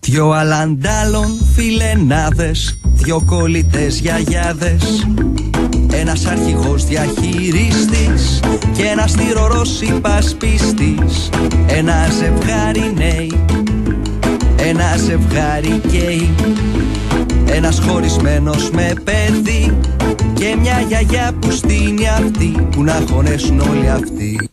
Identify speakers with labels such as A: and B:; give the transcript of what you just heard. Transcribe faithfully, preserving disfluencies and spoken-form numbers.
A: Δυο αλαντάλων φιλενάδες, δυο κολλητές γιαγιάδες, ένας αρχηγός διαχειριστής και ένας θηρορός υπασπιστής. Ένα ζευγάρι νέοι, ένα ζευγάρι γκέι, ένας χωρισμένος με παιδί και μια γιαγιά που στείνει αυτή, που να χωνέσουν όλοι αυτοί.